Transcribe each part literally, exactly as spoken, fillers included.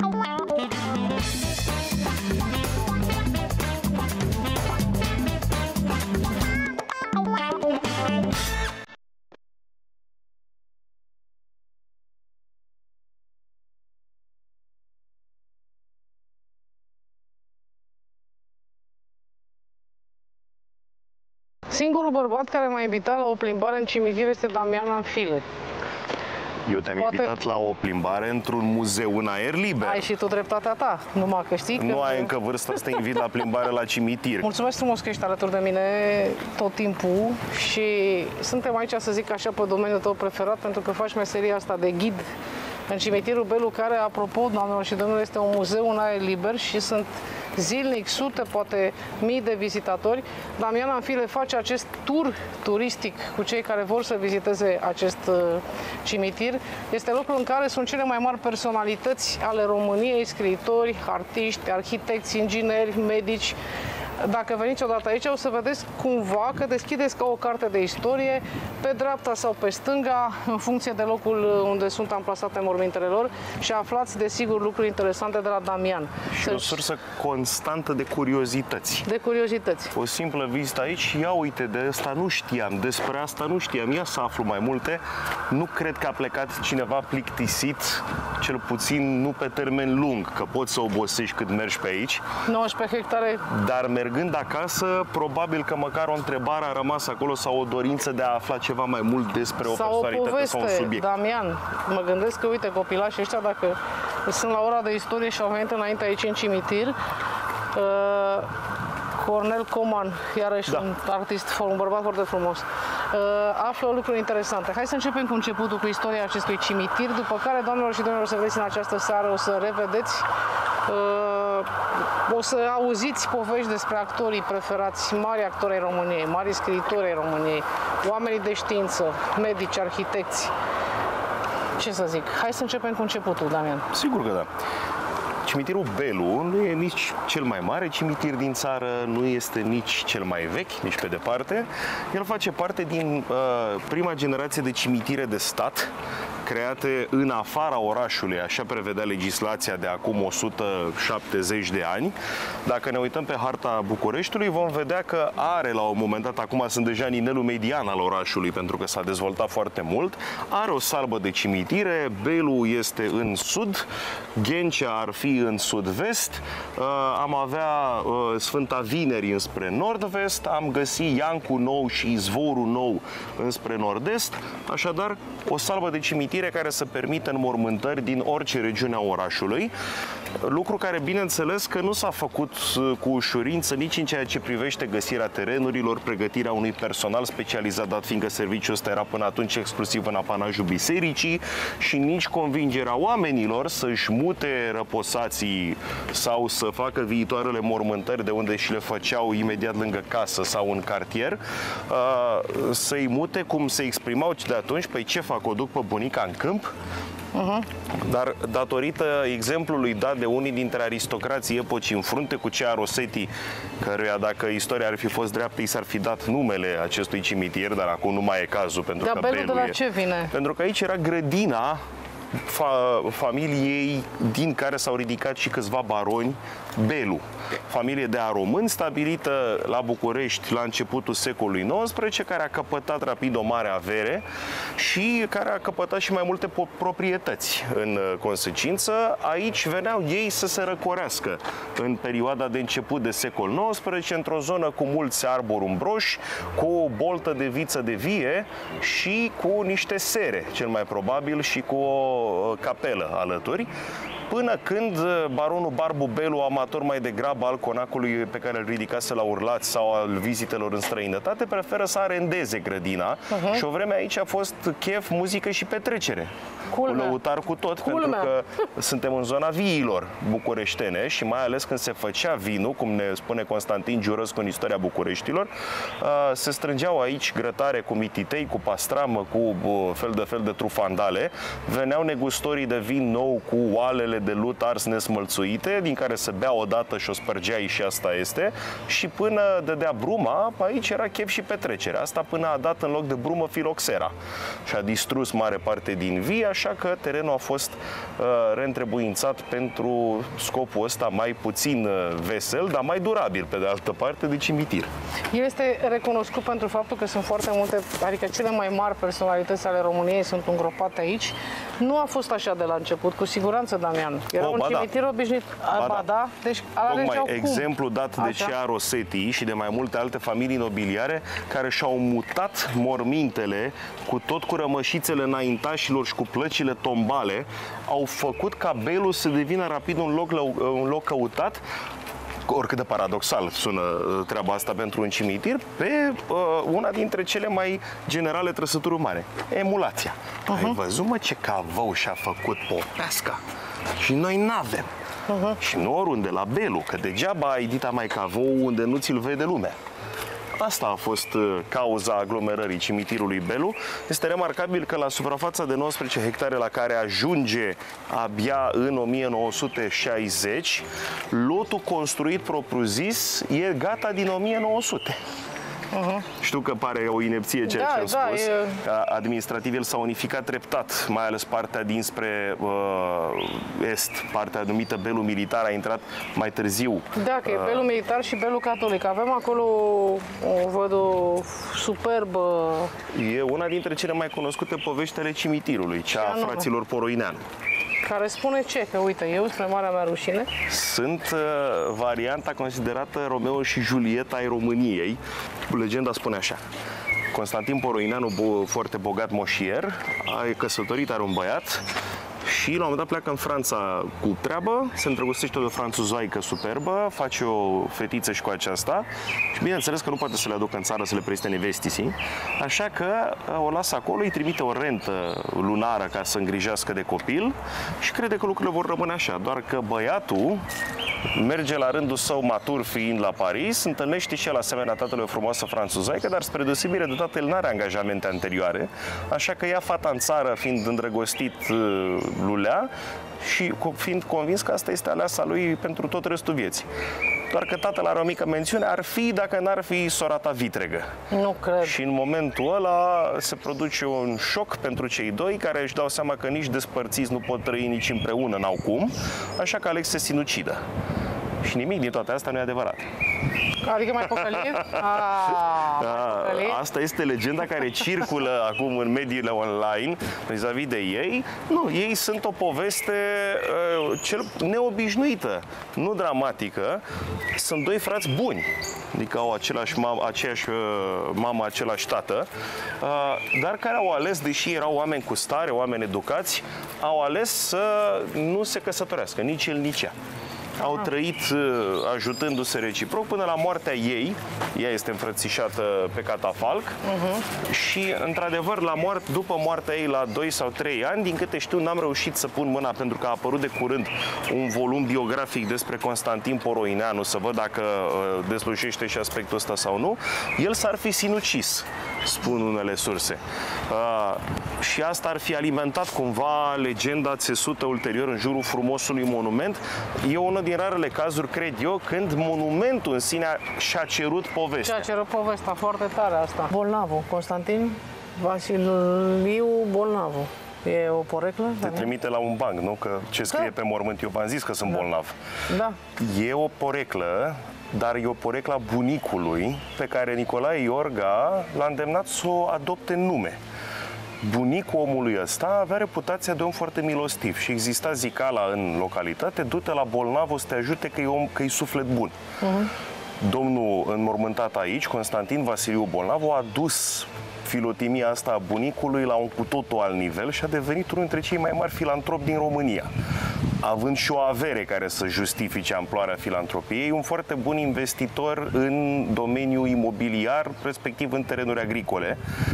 Singurul bărbat care m-a invitat la o plimbare în cimitir este Damian Anfile. Eu te-am Poate... invitat la o plimbare într-un muzeu în aer liber. Ai și tu dreptatea ta, numai că știi că... Nu ai încă vârsta să te invit la plimbare la cimitir. Mulțumesc frumos că ești alături de mine tot timpul și suntem aici, să zic așa, pe domeniul tău preferat, pentru că faci meseria asta de ghid în cimitirul Belu, care, apropo, doamnelor și domnilor, este un muzeu în aer liber și sunt zilnic sute, poate mii de vizitatori. Damian Anfile face acest tur turistic cu cei care vor să viziteze acest uh, cimitir. Este locul în care sunt cele mai mari personalități ale României, scriitori, artiști, arhitecți, ingineri, medici. Dacă veniți odată aici, o să vedeți cumva că deschideți ca o carte de istorie, pe dreapta sau pe stânga, în funcție de locul unde sunt amplasate mormintele lor, și aflați, desigur, lucruri interesante de la Damian. Și o sursă constantă de curiozități. De curiozități. O simplă vizită aici, ia uite, de asta nu știam, despre asta nu știam, ia să aflu mai multe. Nu cred că a plecat cineva plictisit, cel puțin nu pe termen lung, că poți să obosești cât mergi pe aici. nouăsprezece hectare. Dar mergând acasă, probabil că măcar o întrebare a rămas acolo sau o dorință de a afla ceva mai mult despre o sau personalitate o poveste, sau un subiect. Damian, mă gândesc că, uite, copilașii ăștia, dacă sunt la ora de istorie și au venit înainte aici în cimitir, uh, Cornel Coman, iarăși da. un artist, un bărbat foarte frumos, uh, află lucruri interesante. Hai să începem cu începutul, cu istoria acestui cimitir, după care, doamnelor și domnilor, o să vedeți în această seară, o să revedeți, uh, o să auziți povești despre actorii preferați, mari actori ai României, mari scriitori ai României, oamenii de știință, medici, arhitecți. Ce să zic? Hai să începem cu începutul, Damian. Sigur că da. Cimitirul Belu nu e nici cel mai mare cimitir din țară, nu este nici cel mai vechi, nici pe departe. El face parte din uh, prima generație de cimitire de stat, create în afara orașului, așa prevedea legislația de acum o sută șaptezeci de ani. Dacă ne uităm pe harta Bucureștiului, vom vedea că are la un moment dat, acum sunt deja nivelul median al orașului, pentru că s-a dezvoltat foarte mult, are o salbă de cimitire, Belu este în sud, Ghencea ar fi în sud-vest, am avea Sfânta Vineri înspre nord-vest, am găsit Iancu Nou și Izvorul Nou înspre nord-est, așadar o salbă de cimitire care să permită înmormântări din orice regiune a orașului, lucru care, bineînțeles, că nu s-a făcut cu ușurință nici în ceea ce privește găsirea terenurilor, pregătirea unui personal specializat, dat fiindcă serviciul ăsta era până atunci exclusiv în apanajul bisericii, și nici convingerea oamenilor să-și mute răposații sau să facă viitoarele mormântări de unde și le făceau imediat lângă casă sau în cartier, să-i mute cum se exprimau de atunci, păi ce fac, o duc pe bunica în câmp? Uh-huh. Dar datorită exemplului dat de unii dintre aristocrații epocii în frunte cu cea a Rosetti, căruia, dacă istoria ar fi fost dreaptă, i s-ar fi dat numele acestui cimitir, dar acum nu mai e cazul, pentru Dar că Belu de la e... ce vine? Pentru că aici era grădina fa familiei din care s-au ridicat și câțiva baroni, Belu. Familie de aromâni stabilită la București la începutul secolului nouăsprezece, care a căpătat rapid o mare avere și care a căpătat și mai multe proprietăți. În consecință, aici veneau ei să se răcorească în perioada de început de secol nouăsprezece, într-o zonă cu mulți arbori umbroși, cu o boltă de viță de vie și cu niște sere, cel mai probabil, și cu o capelă alături, până când baronul Barbu Belu, amator mai degrabă al conacului pe care îl ridicase la Urlați sau al vizitelor în străinătate, preferă să arendeze grădina. Uh-huh. Și o vreme aici a fost chef, muzică și petrecere. Culmea. Cu lăutar cu tot, Culmea. Pentru că suntem în zona viilor bucureștene și mai ales când se făcea vinul, cum ne spune Constantin Giurăscu în Istoria Bucureștilor, se strângeau aici grătare cu mititei, cu pastramă, cu fel de fel de trufandale. Veneau negustorii de vin nou cu oalele de lut ars nesmălțuite, din care se bea odată și o spărgeai și asta este. Și până dădea bruma, aici era chef și petrecere. Asta până a dat în loc de brumă filoxera. Și a distrus mare parte din vii, așa că terenul a fost uh, reîntrebuințat pentru scopul ăsta mai puțin uh, vesel, dar mai durabil, pe de altă parte, de cimitir. El este recunoscut pentru faptul că sunt foarte multe, adică cele mai mari personalități ale României sunt îngropate aici. Nu a fost așa de la început, cu siguranță, Damian. Era oh, un cimitir da. obișnuit. Ba, ba da. Deci, tocmai exemplu dat de așa? Cea Rosetti și de mai multe alte familii nobiliare care și-au mutat mormintele cu tot cu rămășițele înaintașilor și cu plăcile tombale, au făcut ca Belul să devină rapid un loc, un loc căutat. Oricât de paradoxal sună treaba asta pentru un cimitir, pe uh, una dintre cele mai generale trăsături umane, emulația. Uh-huh. Ai văzut, mă, ce cavou și-a făcut Popesca? Și noi n-avem. Uh-huh. Și nu oriunde, la Belu, că degeaba ai dita mai cavou unde nu ți-l vede lumea. Asta a fost cauza aglomerării cimitirului Belu. Este remarcabil că la suprafața de nouăsprezece hectare la care ajunge abia în o mie nouă sute șaizeci, lotul construit propriu-zis e gata din o mie nouă sute. Uh-huh. Știu că pare o inepție ceea da, ce am da, spus. E... Administrativ el s-a unificat treptat, mai ales partea dinspre uh, est, partea numită Belul Militar a intrat mai târziu. Da, că e Belul Militar și Belul Catolic. Avem acolo o, văd o superbă... E una dintre cele mai cunoscute povești ale cimitirului, cea a fraților Poroineanu. Care spune ce? Că uite, eu, spre marea mea rușine, sunt uh, varianta considerată Romeo și Julieta ai României. Legenda spune așa: Constantin Poroineanu, foarte bogat moșier, a căsătorit, are un băiat și la un moment dat pleacă în Franța cu treabă, se îndrăgostește de o franțuzoaică superbă, face o fetiță și cu aceasta și bineînțeles că nu poate să le aducă în țară să le prezinte nevestisii, așa că o lasă acolo, îi trimite o rentă lunară ca să îngrijească de copil și crede că lucrurile vor rămâne așa, doar că băiatul merge la rândul său, matur fiind la Paris, întâlnește și el asemenea tatălui o frumoasă franțuzaică, dar spre deosebire de tatăl n-are angajamente anterioare, așa că ia fata în țară fiind îndrăgostit lulea și fiind convins că asta este aleasa lui pentru tot restul vieții. Doar că tatăl are o mică mențiune, ar fi dacă n-ar fi sorata vitregă. Nu cred. Și în momentul ăla se produce un șoc pentru cei doi, care își dau seama că nici despărțiți nu pot trăi, nici împreună n-au cum, așa că aleg să se sinucidă. Și nimic din toate astea nu e adevărat. Adică mai păcălit? Asta este legenda care circulă acum în mediile online vis-a-vis de ei. Nu, ei sunt o poveste uh, cel neobișnuită, nu dramatică. Sunt doi frați buni, adică au același mam, aceeași uh, mamă, același tată, uh, dar care au ales, deși erau oameni cu stare, oameni educați, au ales să nu se căsătorească, nici el, nici ea. Au trăit ajutându-se reciproc până la moartea ei. Ea este înfrățișată pe catafalc. Uh-huh. Și, într-adevăr, la moarte, după moartea ei, la doi sau trei ani, din câte știu, n-am reușit să pun mâna, pentru că a apărut de curând un volum biografic despre Constantin Poroineanu, să văd dacă uh, deslușește și aspectul ăsta sau nu. El s-ar fi sinucis, spun unele surse. Uh, și asta ar fi alimentat cumva legenda țesută ulterior în jurul frumosului monument. E unul din rarele cazuri, cred eu, când monumentul în sine și-a cerut povestea. Și-a cerut povestea, foarte tare asta. Bolnavu, Constantin Vasiliu Bolnavu. E o poreclă? Te trimite la un banc, nu? Că ce scrie da. pe mormânt, eu v-am zis că sunt da. bolnav. Da. E o poreclă, dar e o poreclă a bunicului pe care Nicolae Iorga l-a îndemnat să o adopte în nume. Bunicul omului ăsta avea reputația de om foarte milostiv și exista zicala în localitate: du-te la bolnavul să te ajute că e om, că e suflet bun. Uh-huh. Domnul înmormântat aici, Constantin Vasiliu Bolnavu, a dus filotimia asta a bunicului la un cu totul alt nivel și a devenit unul dintre cei mai mari filantropi din România. Având și o avere care să justifice amploarea filantropiei, un foarte bun investitor în domeniul imobiliar, respectiv în terenuri agricole.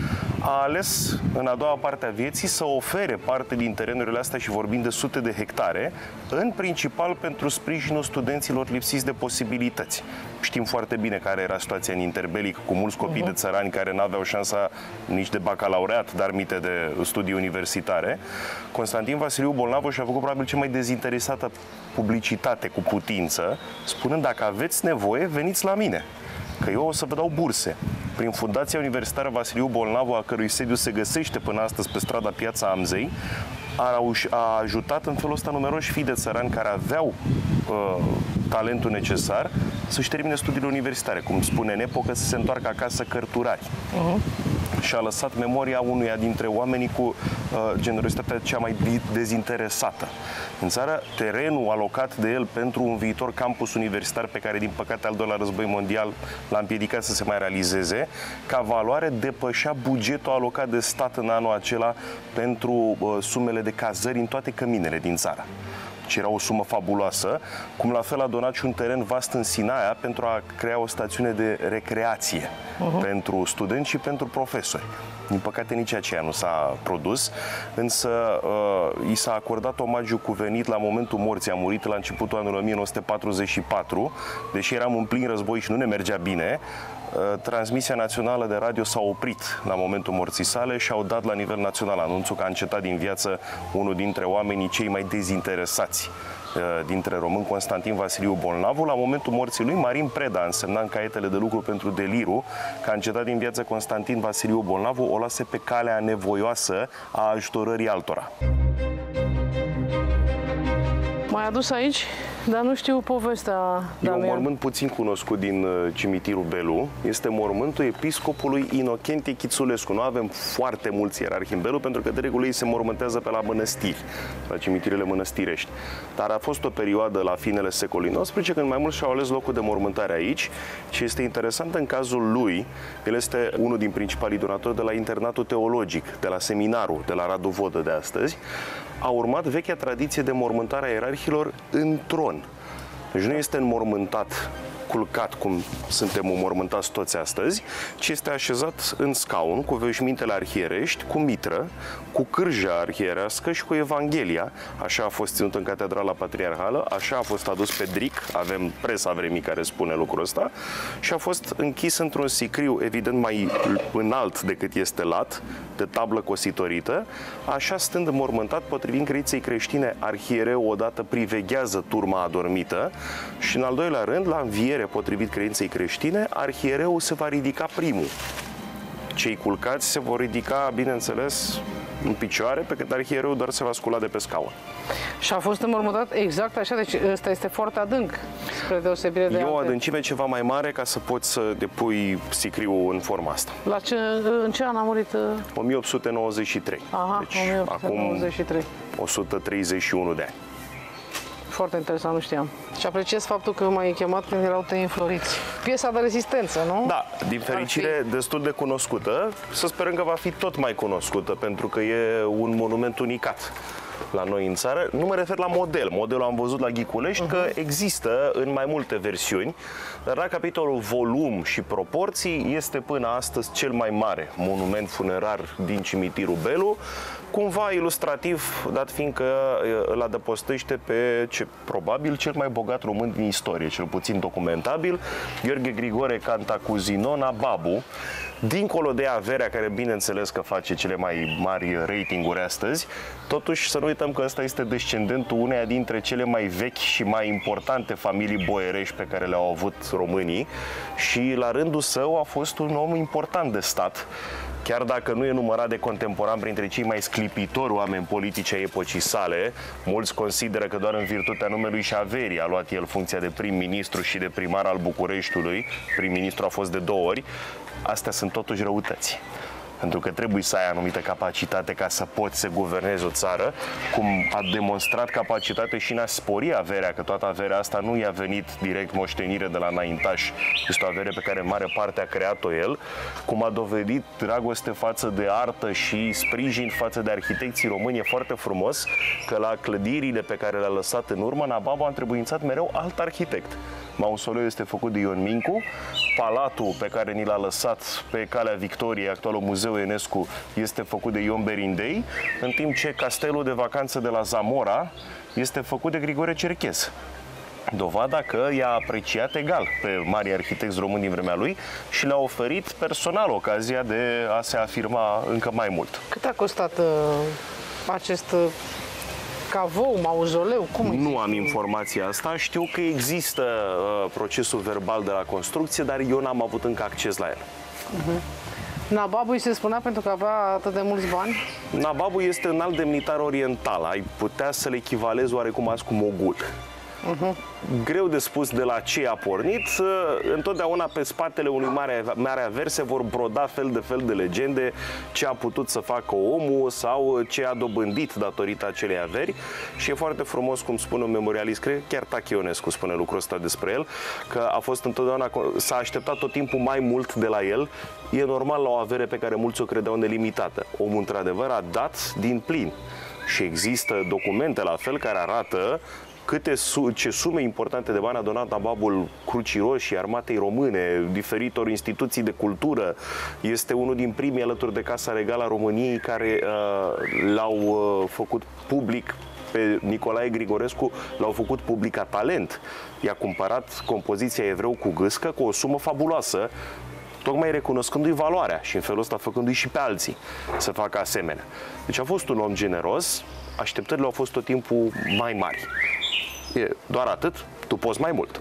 a ales în a doua parte a vieții să ofere parte din terenurile astea, și vorbim de sute de hectare, în principal pentru sprijinul studenților lipsiți de posibilități. Știm foarte bine care era situația în interbelic, cu mulți copii uh-huh. de țărani care nu aveau șansa nici de bacalaureat, dar mite de studii universitare. Constantin Vasiliu Bolnavu și-a făcut probabil cea mai dezinteresată publicitate cu putință, spunând: dacă aveți nevoie, veniți la mine, că eu o să vă dau burse. Prin Fundația Universitară Vasiliu Bolnavu, a cărui sediu se găsește până astăzi pe strada Piața Amzei, a, a ajutat în felul ăsta numeroși fii de țărani care aveau uh, talentul necesar să-și termine studiile universitare, cum spune în epocă, să se întoarcă acasă cărturari. Uh-huh. Și a lăsat memoria unuia dintre oamenii cu uh, generozitatea cea mai dezinteresată în țară. Terenul alocat de el pentru un viitor campus universitar, pe care, din păcate, al doilea război mondial l-a împiedicat să se mai realizeze, ca valoare depășea bugetul alocat de stat în anul acela pentru uh, sumele de cazări în toate căminele din țară. Și era o sumă fabuloasă, cum la fel a donat și un teren vast în Sinaia pentru a crea o stațiune de recreație uh-huh. pentru studenți și pentru profesori. Din păcate, nici aceea nu s-a produs, însă uh, i s-a acordat omagiu cuvenit la momentul morții. A murit la începutul anului o mie nouă sute patruzeci și patru, deși eram în plin război și nu ne mergea bine. Transmisia națională de radio s-a oprit la momentul morții sale și au dat la nivel național anunțul că a încetat din viață unul dintre oamenii cei mai dezinteresați dintre români, Constantin Vasiliu Bolnavu. La momentul morții lui, Marin Preda însemna în caietele de lucru pentru Deliru că a încetat din viață Constantin Vasiliu Bolnavu, o lase pe calea nevoioasă a ajutorării altora. M-ai adus aici, dar nu știu povestea. E un mormânt puțin cunoscut din uh, cimitirul Belu. Este mormântul episcopului Inocentie Chițulescu. Nu avem foarte mulți ierarhi în Belu, pentru că de regulă ei se mormântează pe la mănăstiri, la cimitirele mănăstirești. Dar a fost o perioadă la finele secolului nouăsprezece când mai mulți și-au ales locul de mormântare aici. Și este interesant în cazul lui, el este unul din principalii donatori de la internatul teologic, de la seminarul, de la Radu Vodă de astăzi. A urmat vechea tradiție de mormântare a ierarhilor în tron. Deci nu este înmormântat culcat, cum suntem înmormântați toți astăzi, ci este așezat în scaun, cu veșmintele arhierești, cu mitră, cu cârja arhierească și cu Evanghelia. Așa a fost ținut în Catedrala Patriarhală, așa a fost adus pe dric, avem presa vremii care spune lucrul ăsta, și a fost închis într-un sicriu, evident mai înalt decât este lat, de tablă cositorită. Așa, stând înmormântat, potrivit credinței creștine, arhiereu odată priveghează turma adormită și, în al doilea rând, la înviere, potrivit credinței creștine, arhiereul se va ridica primul. Cei culcați se vor ridica, bineînțeles, în picioare, pe cât arhiereul doar se va scula de pe scaun. Și a fost înmormântat exact așa, deci ăsta este foarte adânc, spre deosebire de E o alte. adâncime ceva mai mare ca să poți să depui sicriul în forma asta. La ce, în ce an a murit? o mie opt sute nouăzeci și trei. Aha, deci, o mie opt sute nouăzeci și trei. Acum o sută treizeci și unu de ani. Foarte interesant, nu știam. Și apreciez faptul că m-ai chemat când erau tăi înfloriți. Piesa de rezistență, nu? Da, din fericire destul de cunoscută. Să sperăm că va fi tot mai cunoscută, pentru că e un monument unicat la noi în țară. Nu mă refer la model. Modelul am văzut la Ghiculești, uh-huh. că există în mai multe versiuni, dar la capitolul volum și proporții este până astăzi cel mai mare monument funerar din cimitirul Belu, cumva ilustrativ, dat fiindcă îl adăpostește pe ce, probabil cel mai bogat român din istorie, cel puțin documentabil, Gheorghe Grigore Cantacuzino Babu. Dincolo de averea, care bineînțeles că face cele mai mari ratinguri astăzi, totuși să nu uităm că ăsta este descendentul uneia dintre cele mai vechi și mai importante familii boierești pe care le-au avut românii și la rândul său a fost un om important de stat. Chiar dacă nu e numărat de contemporan printre cei mai sclipitori oameni politici ai epocii sale, mulți consideră că doar în virtutea numelui și averii a luat el funcția de prim-ministru și de primar al Bucureștiului. Prim-ministru a fost de două ori. Astea sunt totuși răutăți. Pentru că trebuie să ai anumită capacitate ca să poți să guvernezi o țară, cum a demonstrat capacitate și în a spori averea, că toată averea asta nu i-a venit direct moștenire de la înaintași, este o avere pe care în mare parte a creat-o el, cum a dovedit dragoste față de artă și sprijin față de arhitecții români. E foarte frumos că la clădirile pe care le-a lăsat în urmă, Nababu a întrebuințat mereu alt arhitect. Mausoleul este făcut de Ion Mincu, palatul pe care ni l-a lăsat pe Calea Victoriei, actualul Muzeu Enescu, este făcut de Ion Berindei, în timp ce castelul de vacanță de la Zamora este făcut de Grigore Cerchez. Dovada că i-a apreciat egal pe mari arhitecți români din vremea lui și le-a oferit personal ocazia de a se afirma încă mai mult. Cât a costat uh, acest uh, cavou, mauzoleu? Cum nu am informația asta. Știu că există uh, procesul verbal de la construcție, dar eu n-am avut încă acces la el. Uh-huh. Nababul îi se spunea pentru că avea atât de mulți bani? Nababul este un alt demnitar oriental. Ai putea să-l echivalezi oarecum azi cu mogul. Uh-huh. Greu de spus de la ce a pornit. Întotdeauna pe spatele unui mare, mare aver se vor broda fel de fel de legende, ce a putut să facă omul sau ce a dobândit datorită acelei averi. Și e foarte frumos, cum spune un memorialist, cred că chiar Tache Ionescu spune lucrul ăsta despre el, că a fost întotdeauna, s-a așteptat tot timpul mai mult de la el. E normal la o avere pe care mulți o credeau nelimitată. Omul într-adevăr a dat din plin. Și există documente la fel care arată câte su ce sume importante de bani a donat Nababul Crucii Roșii, Armatei Române, diferitor instituții de cultură. Este unul din primii, alături de Casa Regală a României, care uh, l-au uh, făcut public pe Nicolae Grigorescu, l-au făcut public ca talent. I-a cumpărat compoziția Evreu cu gâscă cu o sumă fabuloasă, tocmai recunoscându-i valoarea și în felul ăsta făcându-i și pe alții să facă asemenea. Deci a fost un om generos, așteptările au fost tot timpul mai mari. E doar atât, tu poți mai mult.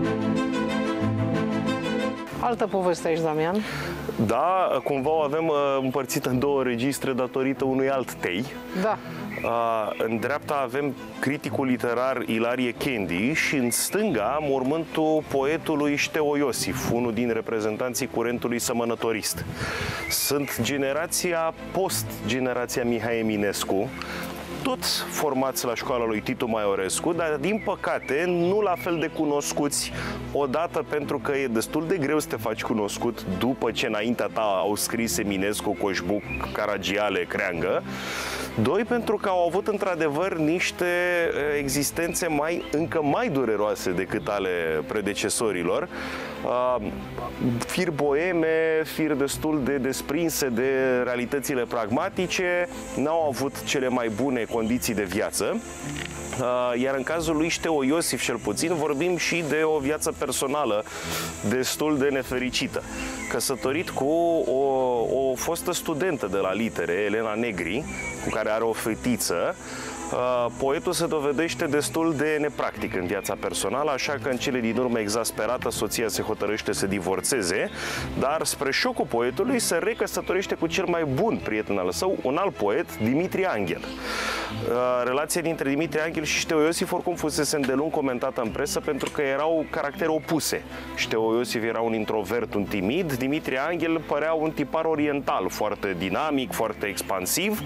Altă poveste aici, Damian. Da, cumva o avem uh, împărțită în două registre datorită unui alt tei. Da. Uh, în dreapta avem criticul literar Ilarie Kendi și în stânga mormântul poetului Șteo Iosif, unul din reprezentanții curentului sămănătorist. Sunt generația post-generația Mihai Eminescu, toți formați la școala lui Titu Maiorescu, dar din păcate nu la fel de cunoscuți, odată pentru că e destul de greu să te faci cunoscut după ce înaintea ta au scris Eminescu, Coșbuc, Caragiale, Creangă. Doi, pentru că au avut într-adevăr niște existențe mai, încă mai dureroase decât ale predecesorilor. Fir boeme, fir destul de desprinse de realitățile pragmatice, n-au avut cele mai bune condiții de viață. Iar în cazul lui Șteo Iosif, cel puțin, vorbim și de o viață personală destul de nefericită. Căsătorit cu o, o fostă studentă de la litere, Elena Negri, cu care are o fetiță, poetul se dovedește destul de nepractic în viața personală, așa că în cele din urmă, exasperată, soția se hotărăște să divorțeze, dar spre șocul poetului se recăsătorește cu cel mai bun prieten al său, un alt poet, Dimitrie Anghel. Relația dintre Dimitrie Anghel și Șteo Iosif oricum fusese îndelung comentată în presă pentru că erau caractere opuse. Șteo Iosif era un introvert, un timid, Dimitrie Anghel părea un tipar oriental, foarte dinamic, foarte expansiv.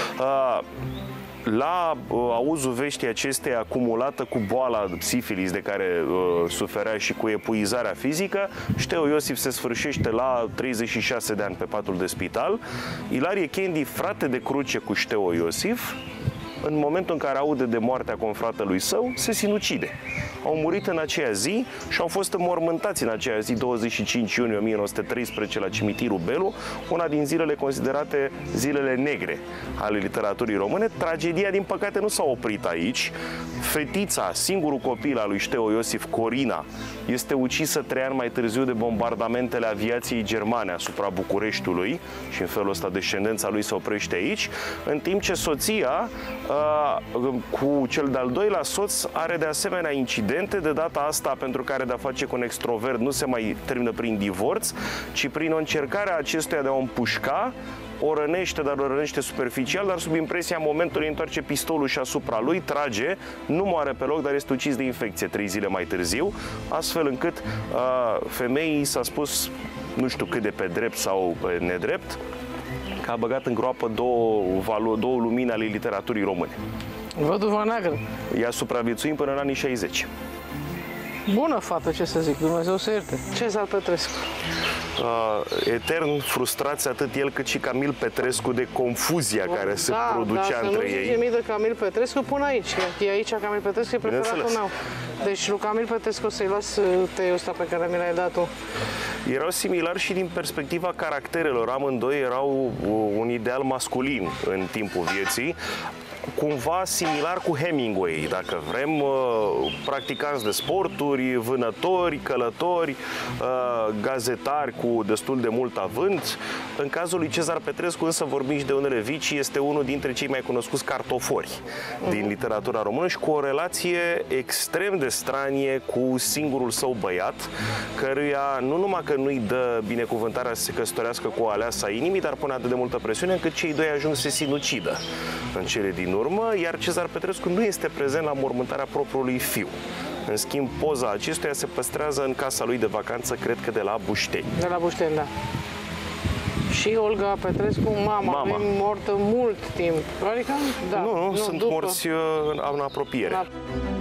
La uh, auzul veștii acesteia, acumulată cu boala sifilis de care uh, suferea și cu epuizarea fizică, Șteo Iosif se sfârșește la treizeci și șase de ani pe patul de spital. Ilarie Kendi, frate de cruce cu Șteo Iosif, în momentul în care aude de moartea confratelui său, se sinucide. Au murit în aceea zi și au fost înmormântați în aceea zi, douăzeci și cinci iunie o mie nouă sute treisprezece, la cimitirul Belu, una din zilele considerate zilele negre ale literaturii române. Tragedia, din păcate, nu s-a oprit aici. Fetița, singurul copil al lui Șteo Iosif, Corina, este ucisă trei ani mai târziu de bombardamentele aviației germane asupra Bucureștiului și în felul ăsta descendența lui se oprește aici, în timp ce soția, cu cel de-al doilea soț, are de asemenea incidente, de data asta pentru că are de-a face cu un extrovert, nu se mai termină prin divorț, ci prin o încercare a acestuia de a o împușca. O rănește, dar o rănește superficial, dar sub impresia momentului întoarce pistolul și asupra lui, trage, nu moare pe loc, dar este ucis de infecție trei zile mai târziu, astfel încât uh, femeii s-a spus, nu știu cât de pe drept sau pe nedrept, că a băgat în groapă două, două lumini ale literaturii române. Văduva neagră. Ea supraviețuind până în anii șaizeci. Bună fată, ce să zic, Dumnezeu să ierte. Cezar Petrescu. uh, etern frustrați atât el cât și Camil Petrescu de confuzia care da, se producea da, între să ei. nu zice mii de Camil Petrescu până aici. E aici Camil Petrescu, e preferatul meu. Deci lui Camil Petrescu să-i las teiul ăsta pe care mi l-ai dat tu. Erau similari și din perspectiva caracterelor. Amândoi erau un ideal masculin în timpul vieții. Cumva similar cu Hemingway, dacă vrem, practicanți de sporturi, vânători, călători, gazetari cu destul de mult avânt. În cazul lui Cezar Petrescu însă vorbim și de unele vicii, este unul dintre cei mai cunoscuți cartofori din literatura română și cu o relație extrem de stranie cu singurul său băiat, căruia nu numai că nu-i dă binecuvântarea să se căsătorească cu o aleasa inimii, dar pune atât de multă presiune încât cei doi ajung să se sinucidă în cele din urmă, iar Cezar Petrescu nu este prezent la mormântarea propriului fiu. În schimb, poza acestuia se păstrează în casa lui de vacanță, cred că de la Bușteni. De la Bușteni, da. Și Olga Petrescu, mama, mama. e mortă mult timp. Adică, da. Nu, nu, nu sunt după. morți în, în apropiere. Da.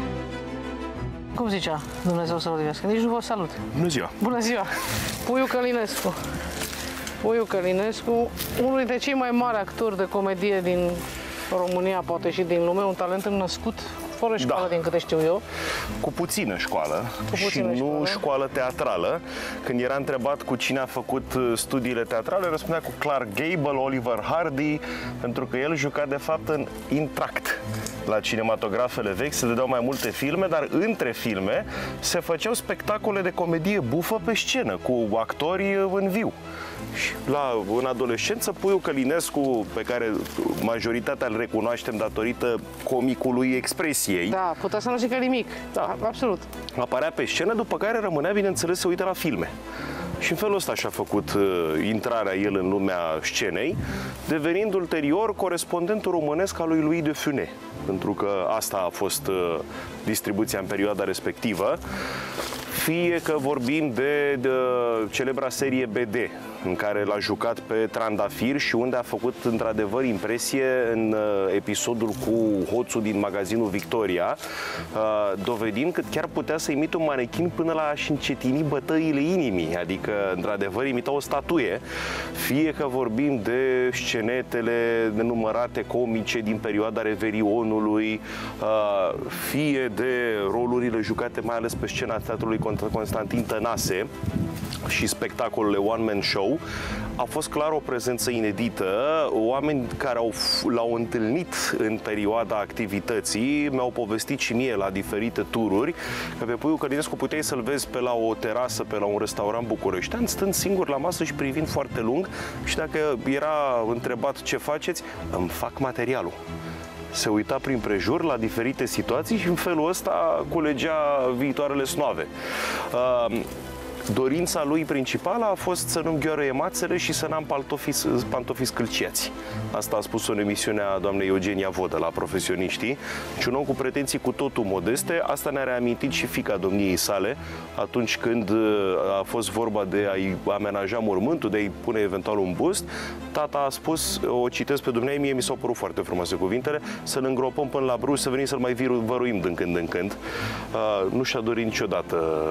Cum zicea Dumnezeu să vorbească? Nici nu vă salut. Bună ziua! Bună ziua! Puiu Călinescu. Puiu Călinescu, unul dintre cei mai mari actori de comedie din România, poate și din lume, un talent născut fără școală, da, din câte știu eu. Cu puțină școală cu puțină și nu școală. școală teatrală. Când era întrebat cu cine a făcut studiile teatrale, răspundea cu Clark Gable, Oliver Hardy, pentru că el juca de fapt în intract. La cinematografele vechi se dădeau mai multe filme, dar între filme se făceau spectacole de comedie bufă pe scenă, cu actori în viu. Și la, în adolescență, Puiu Călinescu, pe care majoritatea îl recunoaștem datorită comicului expresiei. Da, putea să nu zică nimic. Da. Absolut. Apărea pe scenă, după care rămânea, bineînțeles, să uite la filme. Și în felul ăsta și-a făcut uh, intrarea el în lumea scenei, devenind ulterior corespondentul românesc al lui Louis de Funès, pentru că asta a fost uh, distribuția în perioada respectivă. Fie că vorbim de, de celebra serie B D, în care l-a jucat pe Trandafir și unde a făcut într-adevăr impresie în uh, episodul cu hoțul din magazinul Victoria, uh, dovedind că chiar putea să imite un manechin până la a-și încetini bătăile inimii, adică într-adevăr imita o statuie. Fie că vorbim de scenetele nenumărate comice din perioada Revelionului, uh, fie de rolurile jucate mai ales pe scena teatrului Constantin Tănase și spectacolele One Man Show, a fost clar o prezență inedită. Oameni care au, l-au întâlnit în perioada activității mi-au povestit și mie la diferite tururi că pe Puiu Călinescu puteai să-l vezi pe la o terasă, pe la un restaurant bucureștean, stând singur la masă și privind foarte lung, și dacă era întrebat ce faceți, îmi fac materialul. Se uita prin prejur la diferite situații și în felul ăsta culegea viitoarele snoave. Uh, Dorința lui principală a fost să nu-mi gheoră emațele și să n-am pantofii, pantofii scâlciați. Asta a spus-o în emisiunea doamnei Eugenia Vodă la Profesioniștii. Și un om cu pretenții cu totul modeste, asta ne-a reamintit și fiica domniei sale atunci când a fost vorba de a-i amenaja mormântul, de a-i pune eventual un bust. Tata a spus, o citesc pe dumneai, mie mi s-au părut foarte frumoase cuvintele, să-l îngropăm până la brâu, să venim să-l mai văruim din când în când. Uh, nu și-a dorit niciodată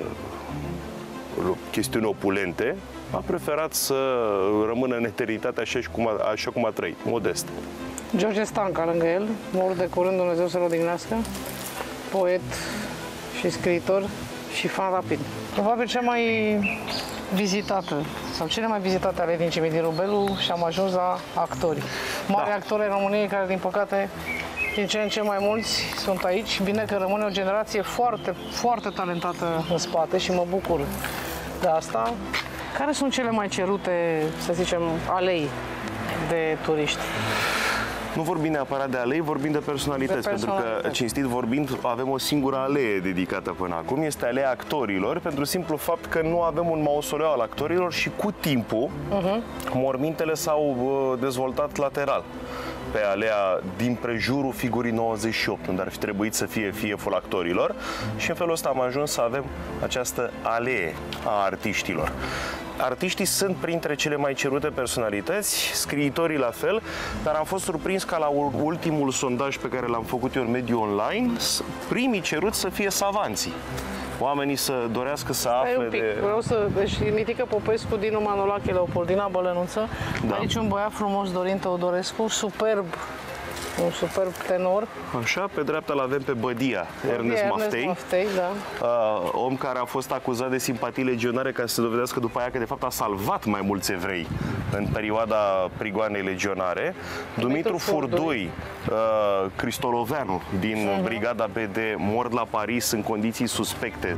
chestiuni opulente, a preferat să rămână în eternitate așa, cum a, așa cum a trăit, modest. George Stanca lângă el, mor de curând, Dumnezeu să-l odihnească, poet și scriitor și fan rapid. Probabil cea mai vizitată, sau cele mai vizitate ale din cimitirul Belu, și am ajuns la actori. Mari da. actori ai României care, din păcate, din ce în ce mai mulți sunt aici. Bine că rămâne o generație foarte, foarte talentată în spate și mă bucur de asta. Care sunt cele mai cerute, să zicem, alei de turiști? Nu vorbim neapărat de alei, vorbim de personalități, de personalități, pentru că, cinstit vorbind, avem o singură alee dedicată până acum, este aleea actorilor, pentru simplu fapt că nu avem un mausoleu al actorilor și cu timpul uh-huh. mormintele s-au dezvoltat lateral pe alea din prejurul figurii nouăzeci și opt, unde ar fi trebuit să fie fieful actorilor, și în felul ăsta am ajuns să avem această alee a artiștilor. Artiștii sunt printre cele mai cerute personalități, scriitorii la fel, dar am fost surprins ca la ultimul sondaj pe care l-am făcut eu în mediul online, primii ceruți să fie savanții. oamenii să dorească să Hai afle un pic, de... vreau să... Deci, Mitică Popescu, Dinu Manolache, Leopoldina Bălănuță. Da. Aici un băiat frumos, Dorin Teodorescu, superb, un superb tenor. Așa, pe dreapta l-avem pe Bădia, Ernest Ernest Maftei. Maftei, da. Uh, om care a fost acuzat de simpatii legionare ca să se dovedească după aia că de fapt a salvat mai mulți evrei în perioada prigoanei legionare. Dumitru Furdui, uh, Cristoloveanu din uh-huh. Brigada B D, mort la Paris în condiții suspecte.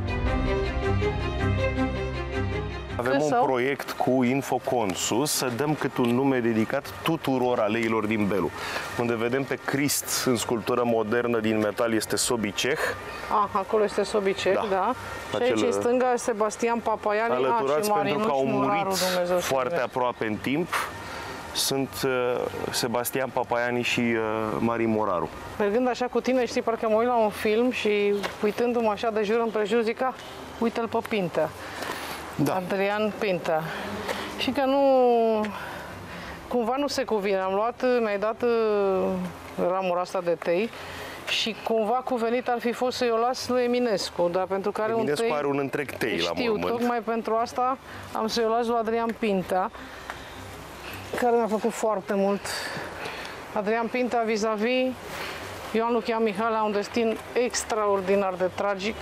Avem un sau? proiect cu Infoconsus să dăm cât un nume dedicat tuturor aleilor din Belu. Unde vedem pe Crist în sculptură modernă din metal este Sobiceh. Ah, acolo este Sobiceh, da. da. Și Acel... aici în stânga Sebastian Papaiani, alăturați ah, și pentru că au murit Muraru, Dumnezeu foarte aproape în timp. Sunt uh, Sebastian Papaiani și uh, Mari Moraru. Mergând așa cu tine, știi, parcă mă uit la un film și uitându-mă așa de jur împrejur, zic, ah, uite-l pe Pinta. Da. Adrian Pinta. Și că nu... Cumva nu se cuvine. Am luat, mi-ai dat ramura asta de tei și cumva cuvenit ar fi fost să-i o las lui Eminescu, dar pentru care un tei... are un întreg tei la știu, mormânt. tocmai pentru asta am să-i o las lui Adrian Pinta, care mi-a făcut foarte mult. Adrian Pinta vis-a-vis Ioan Lucian Mihale a un destin extraordinar de tragic.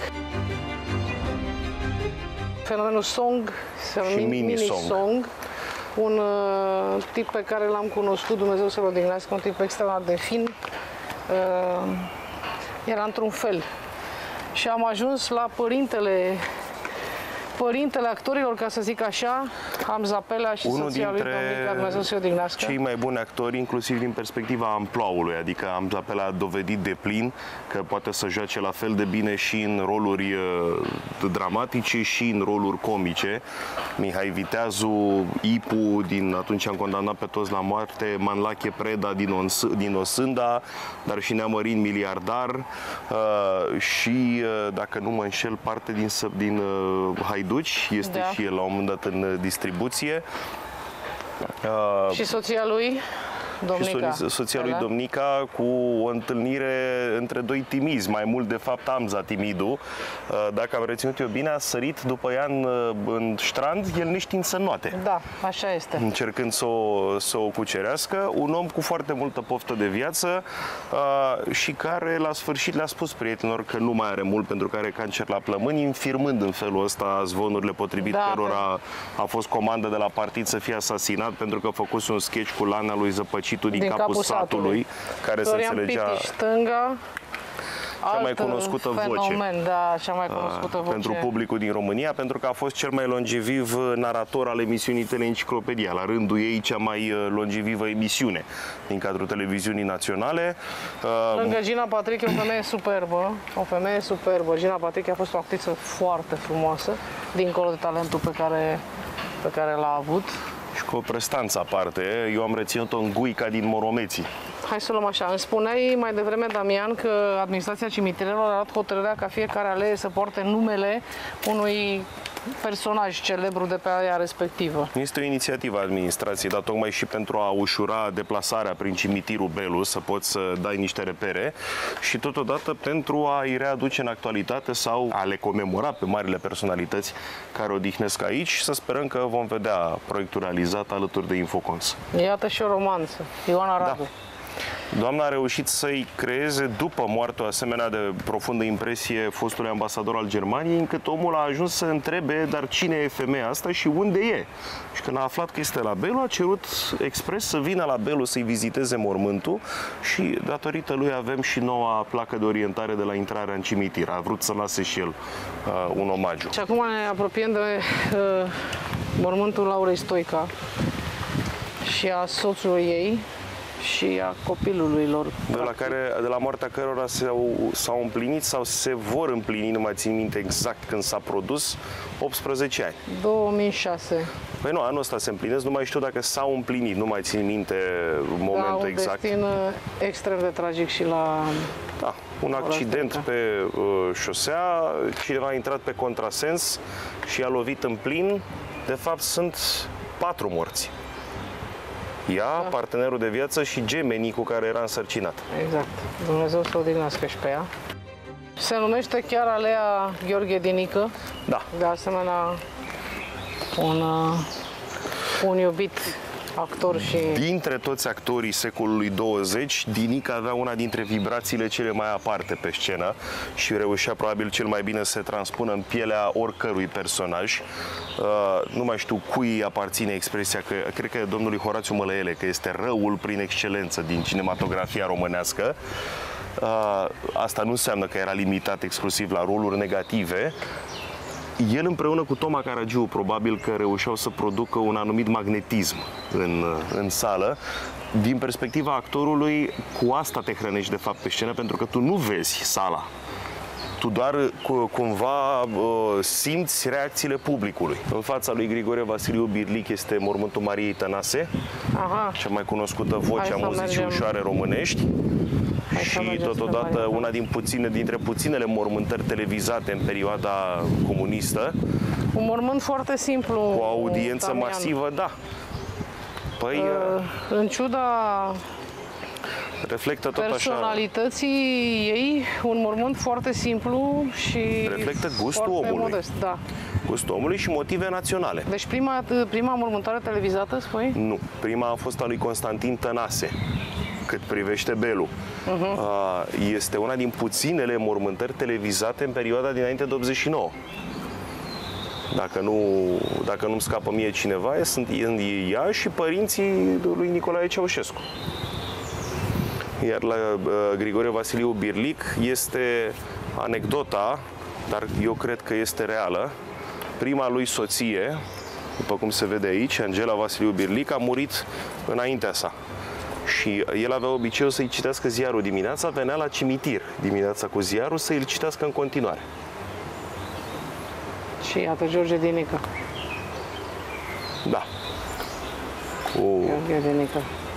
Fenomenul Song, și mini-song. mini-song, un uh, tip pe care l-am cunoscut, Dumnezeu să-l odihnească, un tip extraordinar de fin, uh, era într-un fel. Și am ajuns la părintele, părintele actorilor, ca să zic așa, Hamza Pelea și unul soția lui Domnica, Dumnezeu să-i odihnească. Cei mai buni actori, inclusiv din perspectiva amploaului, adică Hamza Pelea a dovedit de plin că poate să joace la fel de bine și în roluri uh, dramatice și în roluri comice. Mihai Viteazu, Ipu, din Atunci am condamnat pe toți la moarte, Manlache Preda din, Ons, din Osânda, dar și Neamărin Miliardar uh, și, uh, dacă nu mă înșel, parte din, din uh, Haiduci, este da. și el la un moment dat în distribuție. Uh, și soția lui? Domnica. Și soția lui Domnica, cu o întâlnire între doi timizi, mai mult de fapt Amza Timidu. Dacă am reținut eu bine, a sărit după ea în, în strand, el neștiind să noate. Da, așa este. Încercând să o, să o cucerească. Un om cu foarte multă poftă de viață uh, și care la sfârșit le-a spus prietenilor că nu mai are mult pentru că are cancer la plămâni, infirmând în felul ăsta zvonurile potrivit da, cărora a fost comandă de la partid să fie asasinat pentru că a făcut un sketch cu Lana lui Zăpăcitu din, din capul, capul satului, satului, care se înțelegea... Pitiș, stânga, cea mai cunoscută fenomen, voce da, cea mai cunoscută voce pentru publicul din România, pentru că a fost cel mai longeviv narator al emisiunii Teleenciclopedia, la rândul ei cea mai longevivă emisiune din cadrul televiziunii naționale. Lângă Gina Patrick, o femeie superbă, o femeie superbă. Gina Patrick a fost o actriță foarte frumoasă, dincolo de talentul pe care, pe care l-a avut. Și cu o prestanță aparte, eu am reținut-o în Guica din Moromeții. Hai să luăm așa. Îmi spuneai mai devreme, Damian, că administrația cimitirelor a luat hotărârea ca fiecare alee să poarte numele unui personaj celebru de pe aleea respectivă. Este o inițiativă a administrației, dar tocmai și pentru a ușura deplasarea prin cimitirul Belu, să poți să dai niște repere și totodată pentru a-i readuce în actualitate sau a le comemora pe marile personalități care odihnesc aici și să sperăm că vom vedea proiectul realizat alături de Infocons. Iată și o romanță. Ioana Radu. Da. Doamna a reușit să-i creeze, după moarte, o asemenea de profundă impresie fostului ambasador al Germaniei, încât omul a ajuns să întrebe, dar cine e femeia asta și unde e? Și când a aflat că este la Belu, a cerut expres să vină la Belu să-i viziteze mormântul și, datorită lui, avem și noua placă de orientare de la intrarea în cimitir. A vrut să lase și el uh, un omagiu. Și acum ne apropiem de uh, mormântul Laurei Stoica și a soțului ei și a copilului lor. De la, care, de la moartea cărora s-au împlinit sau se vor împlini, nu mai țin minte exact când s-a produs, optsprezece ani. două mii șase. Păi nu, anul ăsta se împlinesc, nu mai știu dacă s-au împlinit, nu mai țin minte momentul da, un exact. destin extrem de tragic și la... Da, un accident pe uh, șosea, cineva a intrat pe contrasens și a lovit în plin. De fapt, sunt patru morți. Ea, da. Partenerul de viață și gemenii cu care era însărcinat. Exact. Dumnezeu să o odihnească și pe ea. Se numește chiar Alea Gheorghe Dinică. Da. De asemenea, un, un iubit actor și... Dintre toți actorii secolului douăzeci, Dinică avea una dintre vibrațiile cele mai aparte pe scenă și reușea probabil cel mai bine să se transpună în pielea oricărui personaj. Uh, nu mai știu cui aparține expresia, că cred că e domnului Horațiu Mălăele, că este răul prin excelență din cinematografia românească. Uh, asta nu înseamnă că era limitat exclusiv la roluri negative. El împreună cu Toma Caragiu probabil că reușeau să producă un anumit magnetism în, în sală. Din perspectiva actorului, cu asta te hrănești de fapt pe scenă, pentru că tu nu vezi sala. Tu doar cumva simți reacțiile publicului. În fața lui Grigore Vasiliu Birlic este mormântul Mariei Tănase, Aha. cea mai cunoscută voce a muzicii mergem. ușoare românești. Hai și totodată una din puține, dintre puținele mormântări televizate în perioada comunistă. Un mormânt foarte simplu. Cu o audiență Damian. masivă, da. Păi, uh, în ciuda reflectă tot personalității așa, ei, un mormânt foarte simplu și reflectă gustul omului. Modest, da. Gustul omului și motive naționale. Deci prima, prima mormântare televizată, spui? Nu. Prima a fost a lui Constantin Tănase, cât privește Belu. Uh-huh. Este una din puținele mormântări televizate în perioada dinainte de optzeci și nouă. Dacă nu, dacă nu-mi scapă mie cineva, sunt ea și părinții lui Nicolae Ceaușescu. Iar la uh, Grigore Vasiliu Birlic este anecdota, dar eu cred că este reală. Prima lui soție, după cum se vede aici, Angela Vasiliu Birlic, a murit înaintea sa. Și el avea obiceiul să-i citească ziarul dimineața, venea la cimitir dimineața cu ziarul să îl citească în continuare. Și iată, George Dinică. Da. Cu George Dinică.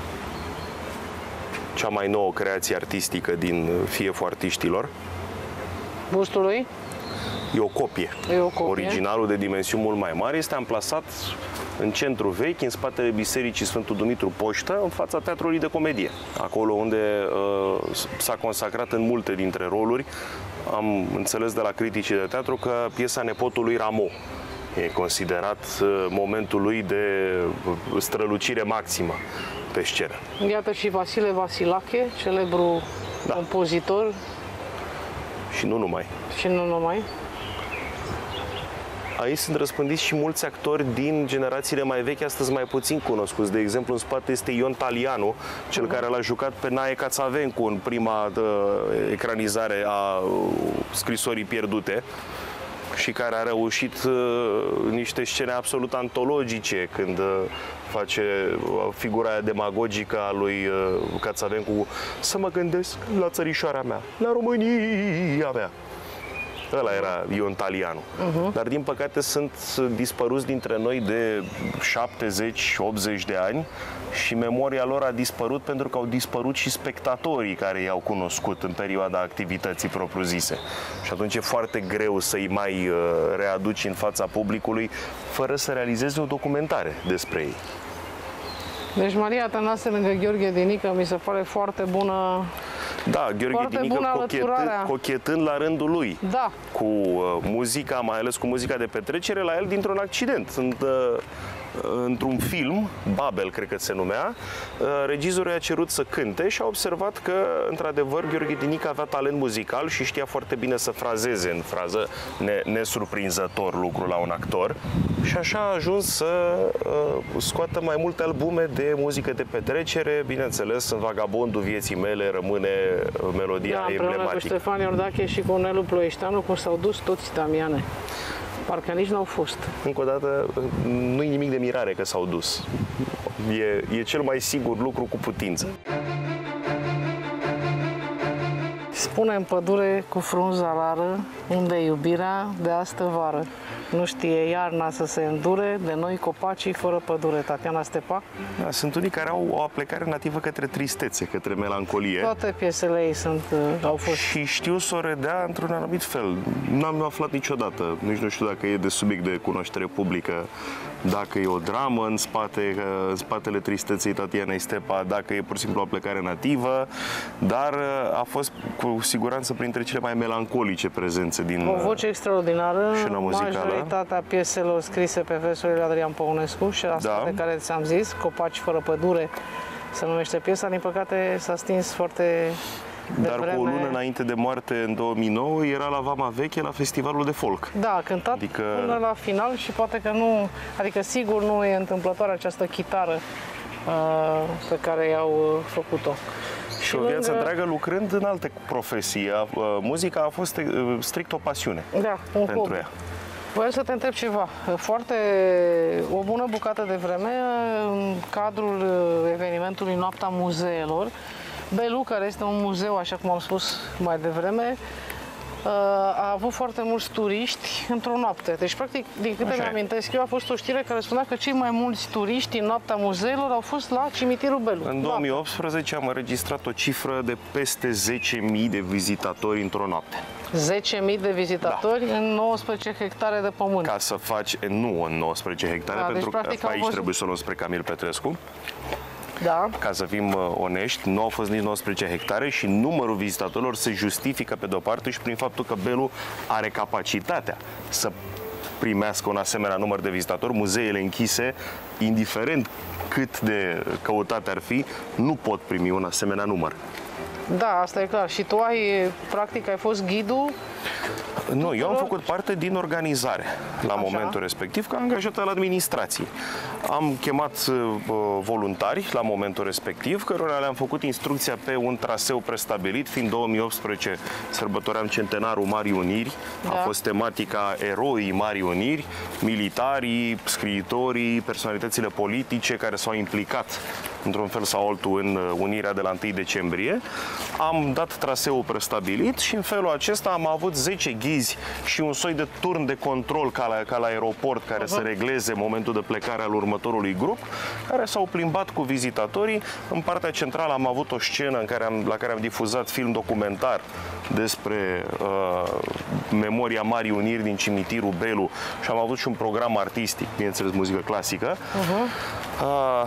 Cea mai nouă creație artistică din Fieful Artiștilor. Bustul lui? E o copie. E o copie. Originalul de dimensiuni mult mai mari este amplasat în centru vechi, în spatele Bisericii Sfântul Dumitru Poștă, în fața Teatrului de Comedie. Acolo unde uh, s-a consacrat în multe dintre roluri. Am înțeles de la criticii de teatru că piesa Nepotului Rameau e considerat uh, momentul lui de strălucire maximă pe scenă. Iată și Vasile Vasilache, celebru da. compozitor. Și nu numai. Și nu numai. Aici sunt răspândiți și mulți actori din generațiile mai vechi, astăzi mai puțin cunoscuți. De exemplu, în spate este Ion Talianu, cel uh-huh. care l-a jucat pe Nae Cațavencu în prima uh, ecranizare a uh, Scrisorii pierdute și care a reușit uh, niște scene absolut antologice când uh, face uh, figura aia demagogică a lui uh, Cațavencu, să mă gândesc la țărișoara mea, la România mea. Ăla era Ion Talianu. Uh-huh. Dar din păcate sunt dispăruți dintre noi de șaptezeci optzeci de ani și memoria lor a dispărut pentru că au dispărut și spectatorii care i-au cunoscut în perioada activității propriu-zise. Și atunci e foarte greu să-i mai uh, readuci în fața publicului fără să realizezi o documentare despre ei. Deci Maria Tănase lângă Gheorghe Dinică mi se pare foarte bună. Da, Gheorghe Dinică cochetând, cochetând la rândul lui da. cu uh, muzica, mai ales cu muzica de petrecere, la el dintr-un accident. Sunt, uh, într-un film, Babel, cred că se numea, uh, regizorul i-a cerut să cânte și a observat că, într-adevăr, Gheorghe Dinică avea talent muzical și știa foarte bine să frazeze în frază, ne, nesurprinzător lucru la un actor. Și așa a ajuns să uh, scoată mai multe albume de muzică de petrecere. Bineînțeles, în Vagabondul vieții mele rămâne melodia da, emblematică. Împreună cu Ștefan Iordache și cu Nelu Ploieșteanu, cum s-au dus toți Damiane. Parcă nici n-au fost. Încă o dată, nu-i nimic de mirare că s-au dus. E, e cel mai sigur lucru cu putință. Spune în pădure cu frunza rară, unde e iubirea de astă vară. Nu știe iarna să se îndure, de noi copacii fără pădure. Tatiana Stepa? Da, sunt unii care au o aplecare nativă către tristețe, către melancolie. Toate piesele ei sunt, au fost. Și știu să o redea într-un anumit fel. N-am aflat niciodată, nici nu știu dacă e de subiect de cunoaștere publică, dacă e o dramă în spate, în spatele tristeței Tatianei Stepa, dacă e pur și simplu o aplecare nativă, dar a fost cu siguranță printre cele mai melancolice prezențe din O voce extraordinară, scena muzicală. Majoritatea pieselor scrise pe versurile Adrian Păunescu și asta Da. de care ți-am zis, Copaci fără pădure, se numește piesa, din păcate s-a stins foarte Dar devreme. cu o lună înainte de moarte, în două mii nouă, era la Vama Veche, la festivalul de folk. Da, a cântat Adică- până la final și poate că nu, adică sigur nu e întâmplătoare această chitară uh, pe care i-au uh, făcut-o. Și o viață întreagă lucrând în alte profesii. A- uh, Muzica a fost uh, strict o pasiune Da, un pentru hobby. ea. Voiam să te întreb ceva. Foarte, o bună bucată de vreme, în cadrul evenimentului Noaptea Muzeelor, Belu, care este un muzeu, așa cum am spus mai devreme, a avut foarte mulți turiști într-o noapte. Deci, practic, din câte Așa e. mi-amintesc eu, a fost o știre care spunea că cei mai mulți turiști în Noaptea Muzeelor au fost la cimitirul Belu. În două mii optsprezece am înregistrat o cifră de peste zece mii de vizitatori într-o noapte. zece mii de vizitatori Da. în nouăsprezece hectare de pământ. Ca să faci, nu în nouăsprezece hectare, Da, deci, pentru practic, că au aici fost- trebuie să o luăm spre Camil Petrescu. Da. Ca să fim uh, onești, nu au fost nici nouăsprezece hectare și numărul vizitatorilor se justifică pe de-o parte și prin faptul că Belu are capacitatea să primească un asemenea număr de vizitatori. Muzeele închise, indiferent cât de căutate ar fi, nu pot primi un asemenea număr. Da, asta e clar. Și tu ai, practic, ai fost ghidul. Nu, eu am făcut parte din organizare la Așa. momentul respectiv, ca angajat al administrației. Am chemat uh, voluntari la momentul respectiv, cărora le-am făcut instrucția pe un traseu prestabilit, fiind două mii optsprezece, sărbătoream centenarul Marii Uniri, Da. a fost tematica eroii Marii Uniri, militarii, scriitorii, personalitățile politice care s-au implicat într-un fel sau altul în unirea de la întâi decembrie. Am dat traseul prestabilit și în felul acesta am avut zece ghizi și un soi de turn de control ca la, ca la aeroport care uh-huh. să regleze momentul de plecare al următorului grup, care s-au plimbat cu vizitatorii. În partea centrală am avut o scenă în care am, la care am difuzat film documentar despre uh, memoria Marii Uniri din cimitirul Belu și am avut și un program artistic, bineînțeles muzică clasică. Uh-huh. Uh,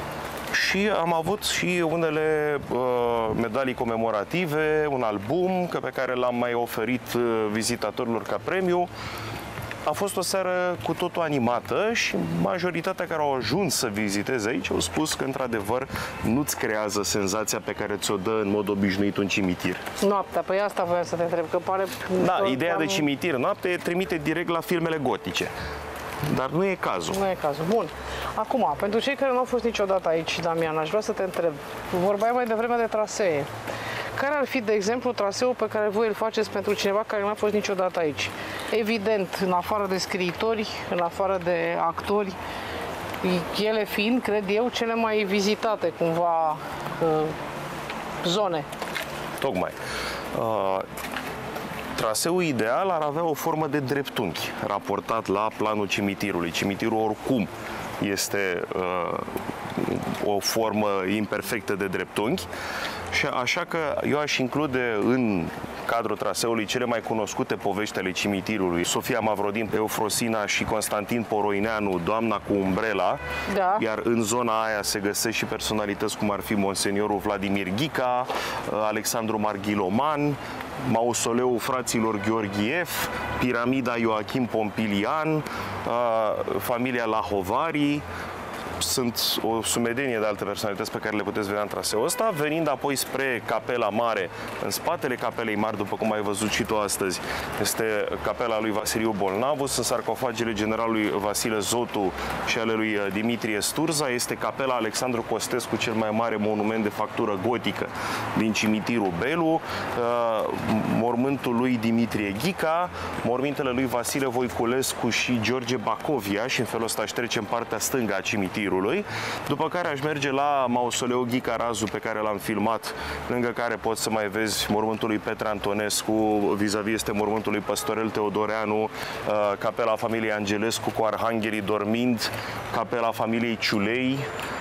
Și am avut și unele uh, medalii comemorative, un album că pe care l-am mai oferit uh, vizitatorilor ca premiu. A fost o seară cu totul animată și majoritatea care au ajuns să viziteze aici au spus că, într-adevăr, nu-ți creează senzația pe care ți-o dă în mod obișnuit un cimitir. Noaptea, păi asta voiam să te întreb, că pare... Da, că ideea am- de cimitir noapte trimite direct la filmele gotice. Dar nu e cazul. Nu e cazul. Bun. Acum, pentru cei care nu au fost niciodată aici, Damian, aș vrea să te întreb. Vorbeai mai devreme de trasee. Care ar fi, de exemplu, traseul pe care voi îl faceți pentru cineva care nu a fost niciodată aici? Evident, în afară de scriitori, în afară de actori, ele fiind, cred eu, cele mai vizitate, cumva, uh, zone. Tocmai. Uh, Traseul ideal ar avea o formă de dreptunghi, raportat la planul cimitirului. Cimitirul oricum este uh, o formă imperfectă de dreptunghi și așa că eu aș include în cadrul traseului cele mai cunoscute povești ale cimitirului. Sofia Mavrodin, Eufrosina și Constantin Poroineanu, Doamna cu umbrela, Da. iar în zona aia se găsesc și personalități cum ar fi monseniorul Vladimir Ghica, Alexandru Marghiloman, mausoleul fraților Gheorghiev, piramida Ioachim Pompilian, familia Lahovari. Sunt o sumedenie de alte personalități pe care le puteți vedea în traseul ăsta, venind apoi spre Capela Mare. În spatele Capelei Mari, după cum ai văzut și tu astăzi, este capela lui Vasiliu Bolnavu, sunt sarcofagele generalului Vasile Zotu și ale lui Dimitrie Sturza, este capela Alexandru Costescu, cel mai mare monument de factură gotică din cimitirul Belu, mormântul lui Dimitrie Ghica, mormintele lui Vasile Voiculescu și George Bacovia, și în felul ăsta aș trece în partea stângă a cimitirului. După care aș merge la mausoleul Ghica Razu, pe care l-am filmat, lângă care poți să mai vezi mormântul lui Petre Antonescu, vis-a-vis este mormântul lui Păstorel Teodoreanu, capela familiei Angelescu cu arhanghelii dormind, capela familiei Ciulei,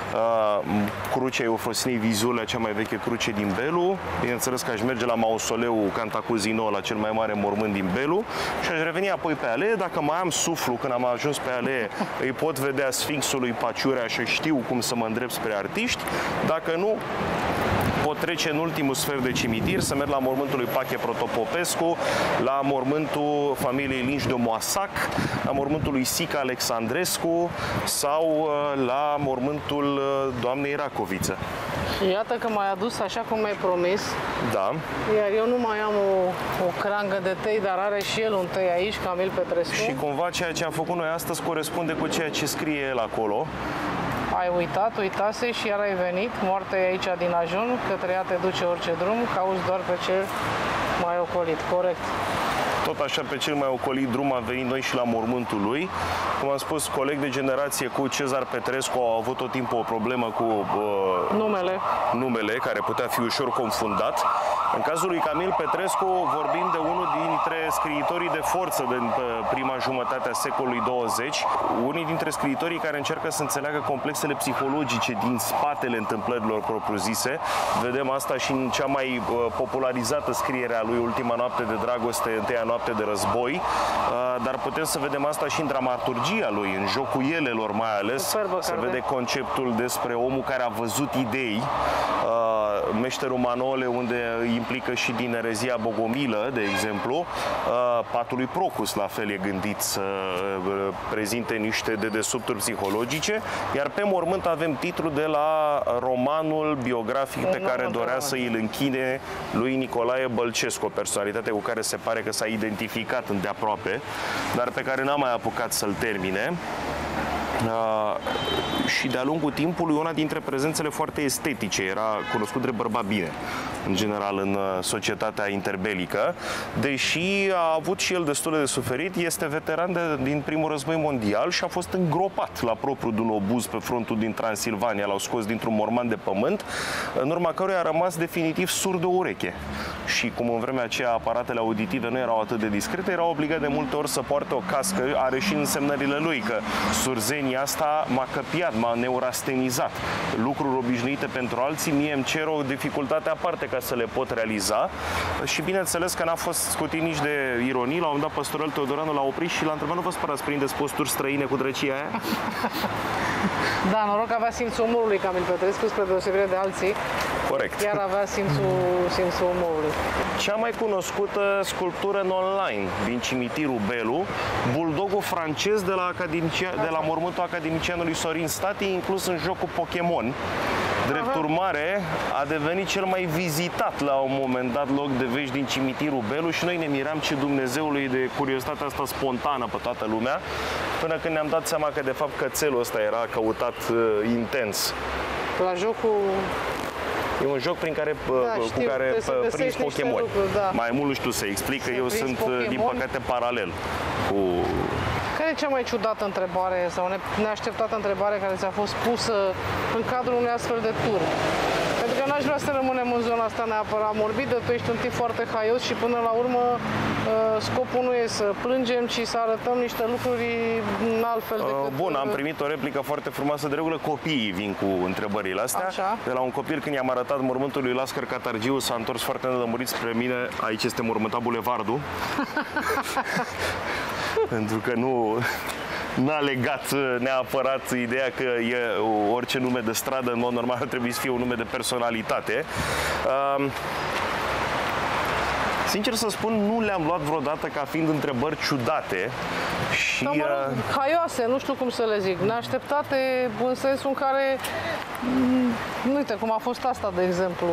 crucea Eufrosinei Vizulea, cea mai veche cruce din Belu. Bineînțeles că aș merge la mausoleul Cantacuzino, la cel mai mare mormânt din Belu, și aș reveni apoi pe alee. Dacă mai am suflu când am ajuns pe alee, îi pot vedea Sfinxul lui Paciurea și știu cum să mă îndrept spre artiști. Dacă nu, pot trece în ultimul sfert de cimitir, să merg la mormântul lui Pache Protopopescu, la mormântul familiei Linci de Moasac, la mormântul lui Sica Alexandrescu sau la mormântul doamnei Racoviță. Iată că m-ai adus așa cum mi-ai promis. Da. Iar eu nu mai am o, o crangă de tei, dar are și el un tei aici, Camil Petrescu. Și cumva ceea ce am făcut noi astăzi corespunde cu ceea ce scrie el acolo. Ai uitat, uitase și iar ai venit. Moartea e aici din ajun, către ea te duce orice drum, cauți doar pe cel mai ocolit. Corect. Tot așa, pe cel mai ocolit drum am venit noi și la mormântul lui. Cum am spus, coleg de generație cu Cezar Petrescu au avut tot timpul o problemă cu uh, numele. numele, care putea fi ușor confundat. În cazul lui Camil Petrescu vorbim de unul dintre scriitorii de forță din prima jumătate a secolului douăzeci, unii dintre scriitorii care încearcă să înțeleagă complexele psihologice din spatele întâmplărilor propriu-zise. Vedem asta și în cea mai popularizată scriere a lui, Ultima noapte de dragoste, Întâia noapte de război, dar putem să vedem asta și în dramaturgia lui, în jocul elelor mai ales. Superbă, se vede conceptul despre omul care a văzut idei, Meșterul Manole, unde implică și din erezia bogomilă, de exemplu. Patul lui Procus, la fel, e gândit să prezinte niște dedesubturi psihologice, iar pe mormânt avem titlul de la romanul biografic pe care dorea să îl închine lui Nicolae Bălcescu, o personalitate cu care se pare că s-a identificat îndeaproape, dar pe care n-a mai apucat să-l termine. Uh, și de-a lungul timpului una dintre prezențele foarte estetice, era cunoscut drept bărbat bine în general în societatea interbelică, deși a avut și el destul de suferit. Este veteran de, din primul război mondial și a fost îngropat la propriu de un obuz pe frontul din Transilvania. L-au scos dintr-un morman de pământ, în urma căruia a rămas definitiv surd de ureche. Și cum în vremea aceea aparatele auditive nu erau atât de discrete, era obligat de multe ori să poarte o cască. Are și însemnările lui că surzenia asta m-a căpiat, m-a neurastenizat. Lucruri obișnuite pentru alții, mie îmi cer o dificultate aparte ca să le pot realiza. Și bineînțeles că n-a fost scutit nici de ironii. La un dat Păstorel Teodoranu l-a oprit și l-a întrebat: nu vă spărați, prindeți posturi străine cu drăcia aia? Da, noroc avea simțul umorului Camil Petrescu, spre deosebire de alții. Corect. Chiar avea simțul, simțul umorului. Cea mai cunoscută sculptură în online din cimitirul Belu, buldogul francez de la, de la mormântul academicianului Sorin Stati, inclus în jocul Pokémon. Drept urmare, a devenit cel mai vizitat la un moment dat loc de vești din cimitirul Belu și noi ne miram ce Dumnezeului de curiozitatea asta spontană pe toată lumea, până când ne-am dat seama că de fapt cățelul ăsta era căutat uh, intens. La jocul... E un joc prin care, da, cu știu, care prinzi Pokémon. Da. Mai mult nu știu să explic, că eu sunt, Pokemon. Din păcate, paralel cu... Care e cea mai ciudată întrebare sau neașteptată întrebare care ți-a fost pusă în cadrul unui astfel de tur? Pentru că n-aș vrea să rămânem în zona asta neapărat morbidă, tu ești un tip foarte haios și până la urmă scopul nu e să plângem, ci să arătăm niște lucruri în altfel decât... Bun, am primit o replică foarte frumoasă. De regulă copiii vin cu întrebările astea. Așa. De la un copil, când i-am arătat mormântul lui Lascar Catargiu, s-a întors foarte nelămurit spre mine. Aici este mormântat bulevardul. Pentru că nu... n-a legat neapărat ideea că e orice nume de stradă, în mod normal, ar trebui să fie un nume de personalitate. Uh, Sincer să spun, nu le-am luat vreodată ca fiind întrebări ciudate și... Da, mă rog, haioase, nu știu cum să le zic, neașteptate în sensul în care... Uite, cum a fost asta, de exemplu.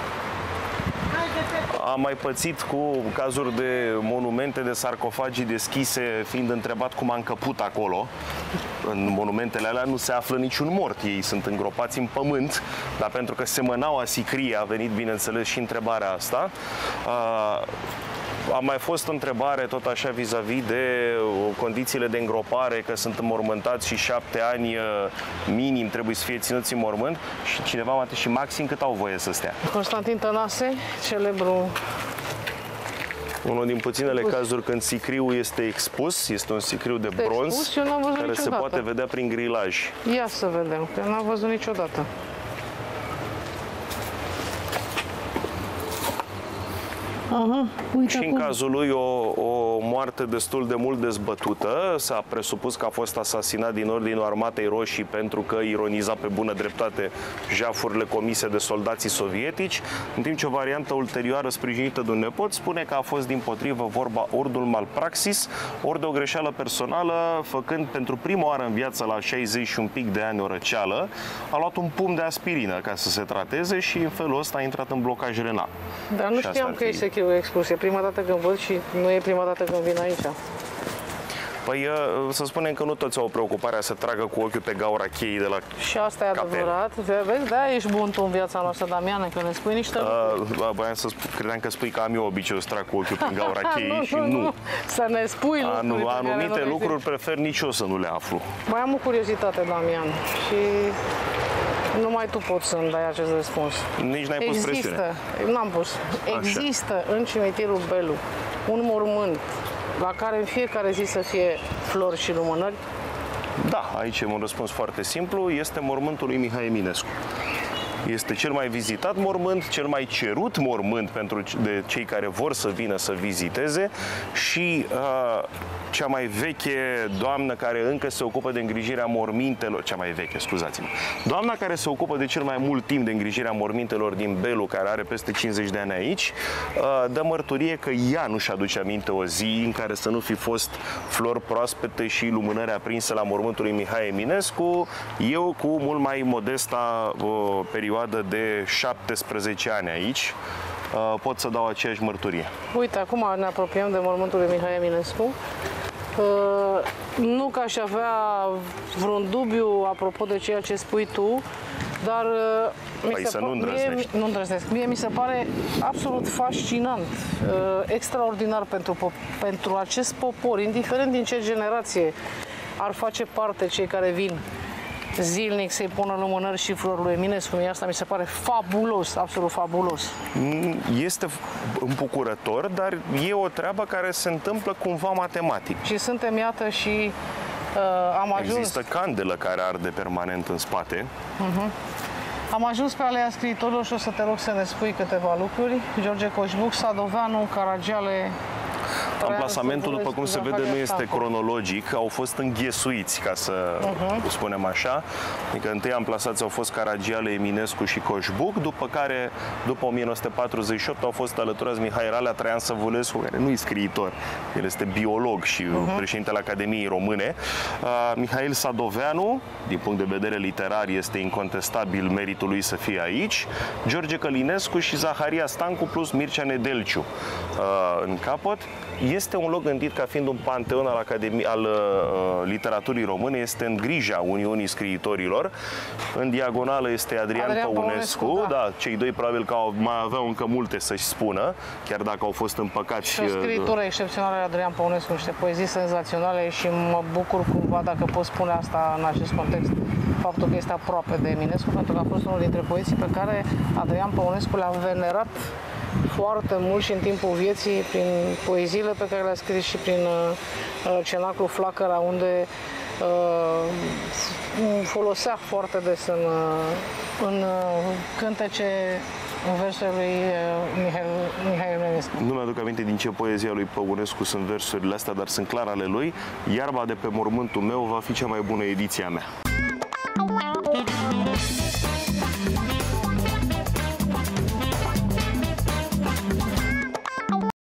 Am mai pățit cu cazuri de monumente, de sarcofagii deschise, fiind întrebat cum a încăput acolo. În monumentele alea nu se află niciun mort, ei sunt îngropați în pământ, dar pentru că semănau asicrie, a venit, bineînțeles, și întrebarea asta. A mai fost întrebare tot așa vis-a-vis de condițiile de îngropare, că sunt înmormântați și șapte ani minim trebuie să fie ținuți în mormânt și cineva m-a întrebat: și maxim cât au voie să stea? Constantin Tănase, celebru... Unul din puținele cazuri când sicriul este expus, este un sicriu de bronz care se poate vedea prin grilaj. Ia să vedem, că n-am văzut niciodată. Aha, uite și acum. în cazul lui o, o moarte destul de mult dezbătută. S-a presupus că a fost asasinat din ordinul Armatei Roșii pentru că ironiza pe bună dreptate jafurile comise de soldații sovietici, în timp ce o variantă ulterioară sprijinită de un nepot spune că a fost dimpotrivă vorba ori de un malpraxis, ori de o greșeală personală, făcând pentru prima oară în viață la șaizeci și un pic de ani o răceală, a luat un pumn de aspirină ca să se trateze și în felul ăsta a intrat în blocaj renal. Dar nu știam că este expus. E prima dată când văd și nu e prima dată când vin aici. Păi să spunem că nu toți au preocuparea să tragă cu ochiul pe gaura cheii de la Și asta e capel. adevărat. Vezi, de-aia ești bun tu în viața noastră, Damiane, că ne spui niște lucruri. Uh, voiam să spun, credeam că spui că am eu obiceiul să trag cu ochiul pe gaura cheii nu, și nu, nu. nu. Să ne spui Anu, lucruri. Anumite lucruri prefer nici eu să nu le aflu. Mai am o curiozitate, Damian, și numai tu poți să-mi dai acest răspuns. Nici n-ai pus presiune. N-am pus. Există în cimitirul Belu un mormânt la care în fiecare zi să fie flori și lumânări? Da, aici e un răspuns foarte simplu. Este mormântul lui Mihai Eminescu. Este cel mai vizitat mormânt, cel mai cerut mormânt pentru de cei care vor să vină să viziteze și uh, cea mai veche doamnă care încă se ocupă de îngrijirea mormintelor, cea mai veche, scuzați-mă, doamna care se ocupă de cel mai mult timp de îngrijirea mormintelor din Belu, care are peste cincizeci de ani aici, uh, dă mărturie că ea nu-și aduce aminte o zi în care să nu fi fost flori proaspete și lumânări aprinse la mormântul lui Mihai Eminescu. Eu, cu mult mai modesta uh, perioadă de șaptesprezece ani aici, pot să dau aceeași mărturie. Uite, acum ne apropiem de mormântul lui Mihai Eminescu. Nu că aș avea vreun dubiu apropo de ceea ce spui tu, dar păi mi se să nu îndrăznești. Mie, nu îndrăznesc. Mie mi se pare absolut fascinant, extraordinar pentru, pentru acest popor, indiferent din ce generație ar face parte cei care vin zilnic să-i pună lumânări și flori lui Eminescu. Mie asta mi se pare fabulos, absolut fabulos. Este îmbucurător, dar e o treabă care se întâmplă cumva matematic. Și suntem, iată, și uh, am ajuns... Există candelă care arde permanent în spate. Uh-huh. Am ajuns pe alea scriitorilor și o să te rog să ne spui câteva lucruri. George Coșbuc, Sadoveanu, Caragiale... Amplasamentul, după cum se vede, nu este cronologic, au fost înghesuiți, ca să uh-huh. spunem așa. Adică întâi amplasați au fost Caragiale, Eminescu și Coșbuc, după care, după o mie nouă sute patruzeci și opt, au fost alăturați Mihai Ralea, Traian Săvulescu, care nu e scriitor, el este biolog și uh-huh. președintele Academiei Române, uh, Mihail Sadoveanu, din punct de vedere literar, este incontestabil meritul lui să fie aici, George Călinescu și Zaharia Stancu plus Mircea Nedelciu uh, în capăt. Este un loc gândit ca fiind un panteon al, Academii, al uh, literaturii române, este în grija Uniunii Scriitorilor. În diagonală este Adrian, Adrian Păunescu, Păunescu da. da, cei doi probabil că au, mai aveau încă multe să-și spună, chiar dacă au fost împăcați. Și o scriitură excepțională Adrian Păunescu, niște poezii senzaționale și mă bucur cumva, dacă pot spune asta în acest context, faptul că este aproape de Eminescu, pentru că a fost unul dintre poeții pe care Adrian Păunescu le-a venerat foarte mult și în timpul vieții, prin poeziile pe care le-a scris și prin uh, Cenaclu Flacăra, unde uh, folosea foarte des în, uh, în uh, cântece în versurile lui uh, Mihai, Mihai Eminescu. Nu mi-aduc aminte din ce poezia lui Păunescu sunt versurile astea, dar sunt clar ale lui. Iarba de pe mormântul meu va fi cea mai bună ediție a mea.